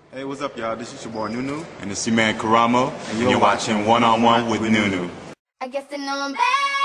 Hey, what's up, y'all? This is your boy Nunu. And it's your man Karamo, and you're watching One on One with Nunu. I guess they know I'm bad.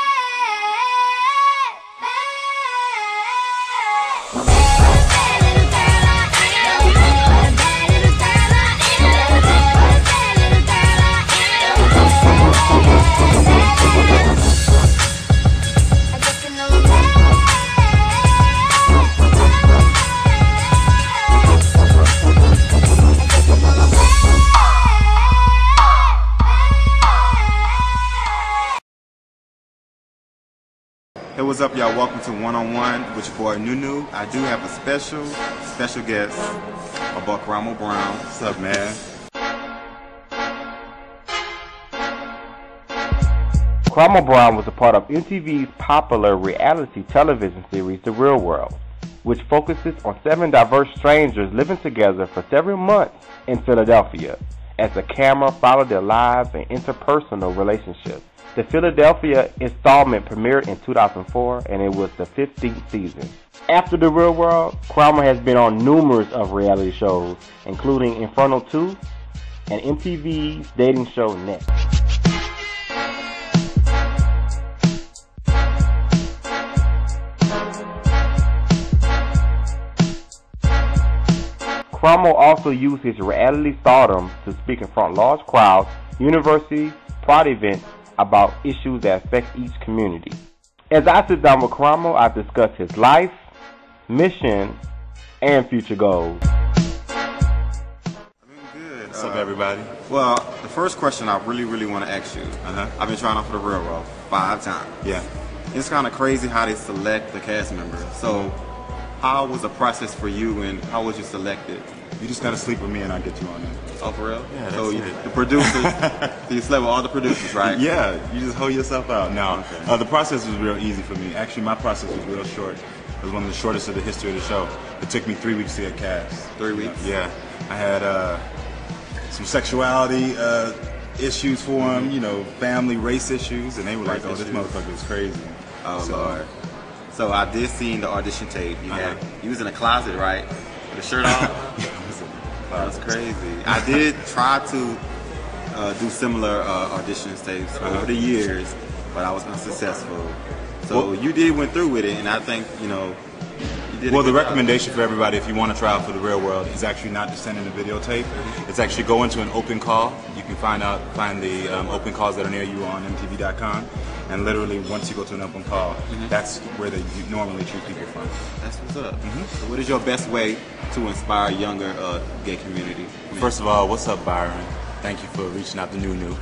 Hey, what's up, y'all? Welcome to One on One with your boy Nunu. I do have a special guest, my boy Karamo Brown. What's up, man? Karamo Brown was a part of MTV's popular reality television series, The Real World, which focuses on 7 diverse strangers living together for several months in Philadelphia as the camera followed their lives and interpersonal relationships. The Philadelphia installment premiered in 2004, and it was the 15th season. After The Real World, Karamo has been on numerous of reality shows, including Inferno 2 and MTV's dating show Next. Karamo also used his reality stardom to speak in front of large crowds, universities, pride events, about issues that affect each community. As I sit down with Karamo, I discuss his life, mission, and future goals. Good. What's up, everybody? Well, the first question I really want to ask you. I've been trying out for The Real World 5 times. Yeah. It's kind of crazy how they select the cast members. So, how was the process for you, and how was you selected? You just gotta sleep with me and I'll get you on there. Oh, for real? Yeah, so that's it. The producers, so you slept with all the producers, right? Yeah, you just hold yourself out. No, Okay. the process was real easy for me. Actually, my process was real short. It was one of the shortest of the history of the show. It took me 3 weeks to get cast. 3 weeks? Yeah. I had some sexuality issues for them, you know, family, race issues, and they were like, Race oh, this issues. motherfucker is crazy. Oh, So- Lord. So I did see the audition tape. You was in a closet, right? With a shirt on? That's crazy. I did try to do similar audition tapes over the years, but I was unsuccessful. So you did went through with it, and I think, you know, you did a Well, the good job. recommendation for everybody, if you want to try out for The Real World, is actually not to send in a videotape. It's actually go into an open call. You can find the open calls that are near you on MTV.com, and literally once you go to an open call, that's where they normally treat people from. That's what's up. So what is your best way to inspire younger gay community? First of all, what's up, Byron? Thank you for reaching out to Nunu.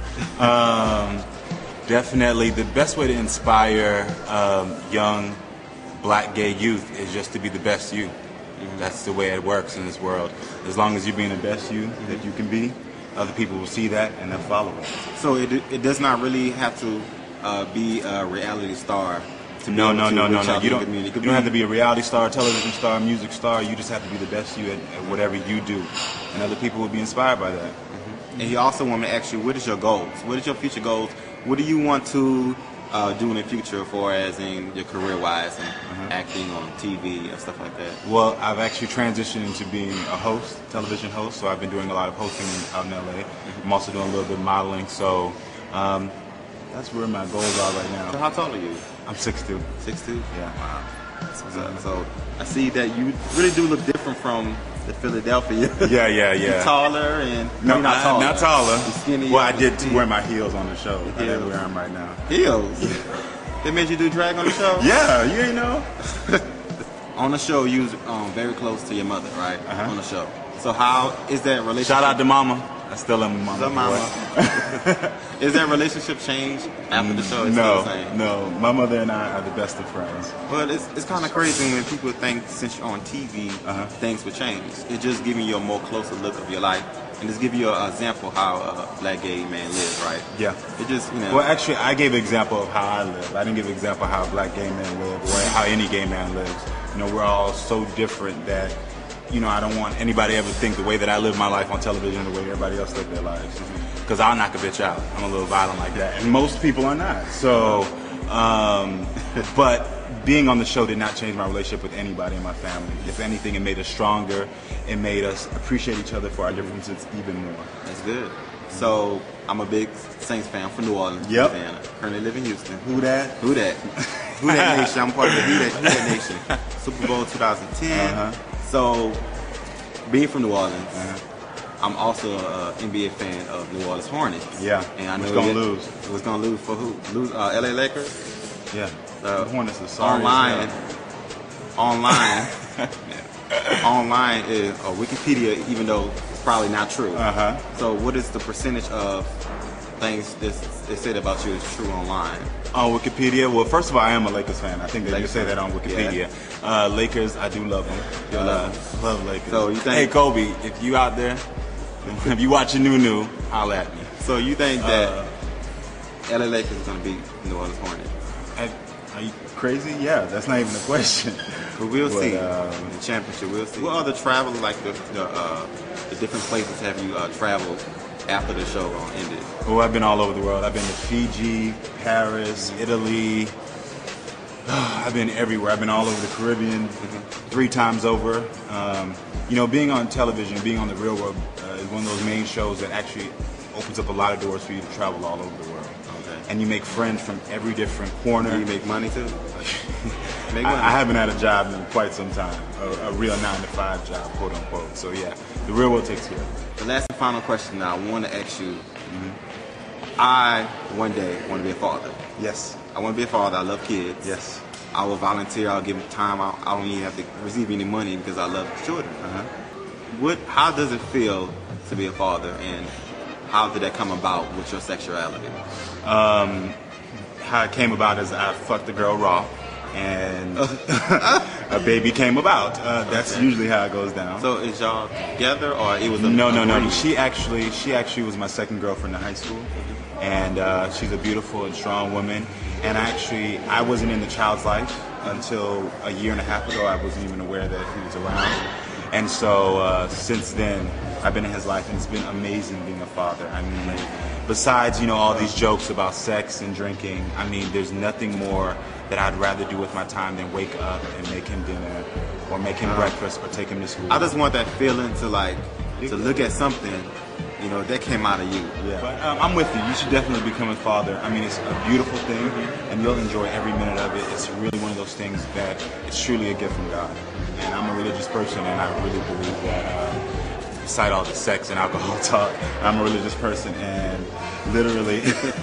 Definitely, the best way to inspire young black gay youth is just to be the best you. That's the way it works in this world. As long as you're being the best you that you can be, other people will see that and they'll follow it. So it does not really have to be a reality star to be No. able to reach out You to the don't, community. It you could don't have be- to be a reality star, television star, music star. You just have to be the best you at whatever you do. And other people will be inspired by that. And he also wanted to ask you, what is your goals? What is your future goals? What do you want to do in the future for as in your career-wise and acting on TV and stuff like that? Well, I've actually transitioned into being a host, television host, so I've been doing a lot of hosting out in LA. I'm also doing a little bit of modeling, so that's where my goals are right So now. how tall are you? I'm 6'2". 6'2"? Yeah. Wow. That's what's up. So I see that you really do look different from the Philadelphia. Yeah. You're taller and No, you're not taller. Not taller. You're skinny. Well, I did wear my heels on the show. I didn't Heels. wear them right now. Heels. They made you do drag on the show? Yeah, you ain't know. On the show, you was very close to your mother, right? On the show. So how is that relationship? Shout out to Mama. I still love my What's mama. up, boy. mama? Is that relationship changed after the show? It's still the same? No. My mother and I are the best of friends. But it's kind of crazy when people think since you're on TV, things would change. It's just giving you a more closer look of your life, and just give you an example how a black gay man lives, right? Yeah. It just, you know. Well, actually, I gave an example of how I live. I didn't give an example of how a black gay man lives or how any gay man lives. You know, we're all so different that, you know, I don't want anybody to ever think the way that I live my life on television the way everybody else live their lives. Because I'll knock a bitch out. I'm a little violent like that. And most people are not. So, but being on the show did not change my relationship with anybody in my family. If anything, it made us stronger. It made us appreciate each other for our differences even more. That's good. So I'm a big Saints fan from New Orleans, Yep. Louisiana. Currently live in Houston. Who that? Who that? Who that nation? I'm part of the Who that nation. Super Bowl 2010. So being from New Orleans, I'm also an NBA fan of New Orleans Hornets. Yeah. And I know Who's gonna lose? Who's gonna lose for who? Lose LA Lakers. Yeah. The Hornets are sorry. Online is a Wikipedia, even though it's probably not true. So what is the percentage of things they said about you is true online? On Wikipedia, well, first of all, I am a Lakers fan. I think they do Lakers say that on Wikipedia. Lakers, I do love them. You love Love Lakers. So you think? Hey, Kobe, if you out there, if you watching New, holla at me. So you think that LA Lakers is gonna beat New Orleans Hornets? Are you crazy? Yeah, that's not even a question. But we'll see. The The championship, we'll see. What other travel, like the different places have you traveled after the show ended? Well, I've been all over the world. I've been to Fiji, Paris, Italy. I've been everywhere. I've been all over the Caribbean 3 times over. You know, being on television, being on The Real World is one of those main shows that actually opens up a lot of doors for you to travel all over the world. Okay. And you make friends from every different corner. Do you make money too? I haven't had a job in quite some time, a real 9-to-5 job, quote unquote. So yeah, The Real World takes care of it. The last and final question now, I want to ask you. I one day want to be a father. Yes. I want to be a father. I love kids. Yes. I will volunteer. I'll give them time. I don't even have to receive any money because I love children. How does it feel to be a father, and how did that come about with your sexuality? How it came about is I fucked a girl raw, and a baby came about. That's usually how it goes down. So is y'all together, or it was a No. agreement? She actually was my second girlfriend in high school, and she's a beautiful and strong woman. And I wasn't in the child's life until a year and a half ago. I wasn't even aware that he was around. And so since then, I've been in his life, and it's been amazing being a father. I mean, besides, you know, all these jokes about sex and drinking, I mean, there's nothing more that I'd rather do with my time than wake up and make him dinner, or make him breakfast, or take him to school. I just want that feeling to look at something, you know, that came out of you. Yeah. But I'm with you. You should definitely become a father. I mean, it's a beautiful thing, and you'll enjoy every minute of it. It's really one of those things that it's truly a gift from God. And I'm a religious person, and I really believe that, beside all the sex and alcohol talk, I'm a religious person, and literally,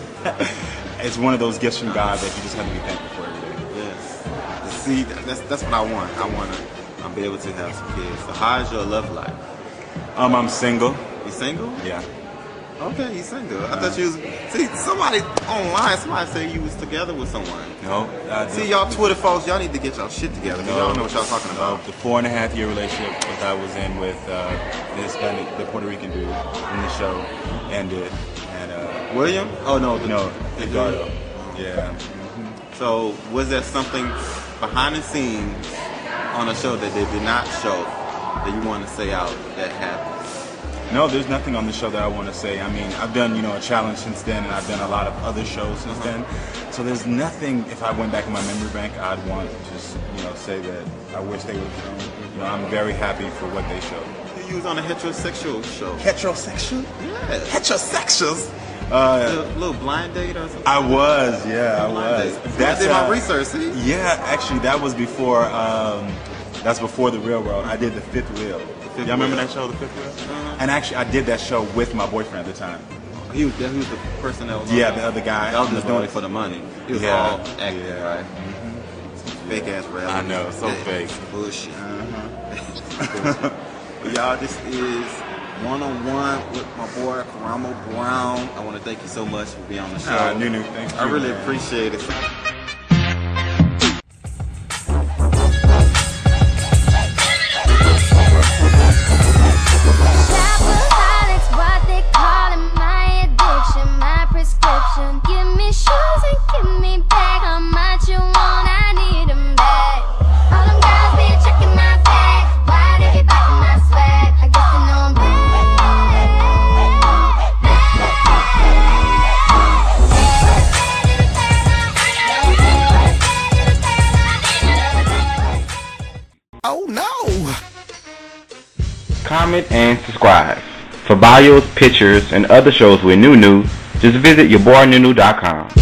it's one of those gifts from God that you just have to be thankful for every day. Yes. See, that's what I want. I want to be able to have some kids. So how's your love life? I'm single. You single? Yeah. Okay, you single. I thought you was. See, somebody online, somebody said you was together with someone. No. See, y'all Twitter folks, y'all need to get y'all shit together. Y'all don't know what y'all talking about. The 4.5-year relationship that I was in with the Hispanic, the Puerto Rican dude in the show ended. And William? Oh no, Edgardo. Yeah. So was there something behind the scenes on the show that they did not show that you want to say out that happened? No, there's nothing on the show that I want to say. I mean, I've done, you know, a challenge since then, and I've done a lot of other shows since then. So there's nothing, if I went back in my memory bank, I'd want to just, you know, say that I wish they would have shown. You know, I'm very happy for what they showed. You was on a heterosexual show. Heterosexual? Yeah. Heterosexuals? A little blind date or something? I was, yeah, I Blind was. date. I did my research, see? Yeah, actually, that was before, that's before The Real World. I did The Fifth Wheel. Y'all remember that show, The Fifth Wheel? And actually, I did that show with my boyfriend at the time. He was the person that was Yeah, the other guy. That was just doing it for the money. He was all acting, right? Fake ass reality. I know, so fake. Bullshit. But y'all, this is one-on-one with my boy Karamo Brown. I want to thank you so much for being on the show. Nunu, thank you. I really appreciate it. Give me shoes and give me back. How much you want? I need them back. All them guys be checking my bag. Why they be biting my swag? I guess they know I'm back. comment, and subscribe. For bios, pictures, and other shows with Nunu, just visit yourboynunu.com.